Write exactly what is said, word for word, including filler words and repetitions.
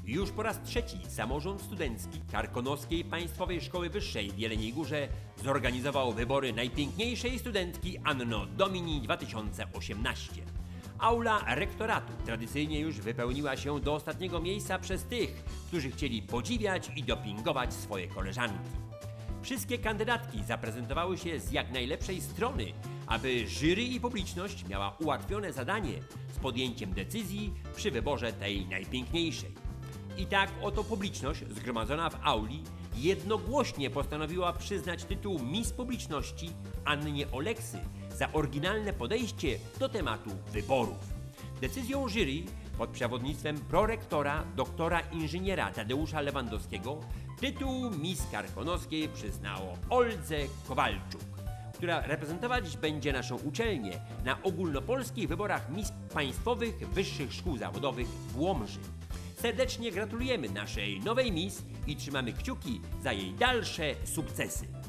Już po raz trzeci samorząd studencki Karkonoskiej Państwowej Szkoły Wyższej w Jeleniej Górze zorganizował wybory najpiękniejszej studentki Anno Domini dwa tysiące osiemnaście. Aula rektoratu tradycyjnie już wypełniła się do ostatniego miejsca przez tych, którzy chcieli podziwiać i dopingować swoje koleżanki. Wszystkie kandydatki zaprezentowały się z jak najlepszej strony, aby jury i publiczność miała ułatwione zadanie z podjęciem decyzji przy wyborze tej najpiękniejszej. I tak oto publiczność zgromadzona w auli jednogłośnie postanowiła przyznać tytuł Miss Publiczności Annie Oleksy za oryginalne podejście do tematu wyborów. Decyzją jury pod przewodnictwem prorektora doktora inżyniera Tadeusza Lewandowskiego tytuł Miss Karkonoskiej przyznało Oldze Kowalczuk, która reprezentować będzie naszą uczelnię na ogólnopolskich wyborach Miss Państwowych Wyższych Szkół Zawodowych w Łomży. Serdecznie gratulujemy naszej nowej Miss i trzymamy kciuki za jej dalsze sukcesy.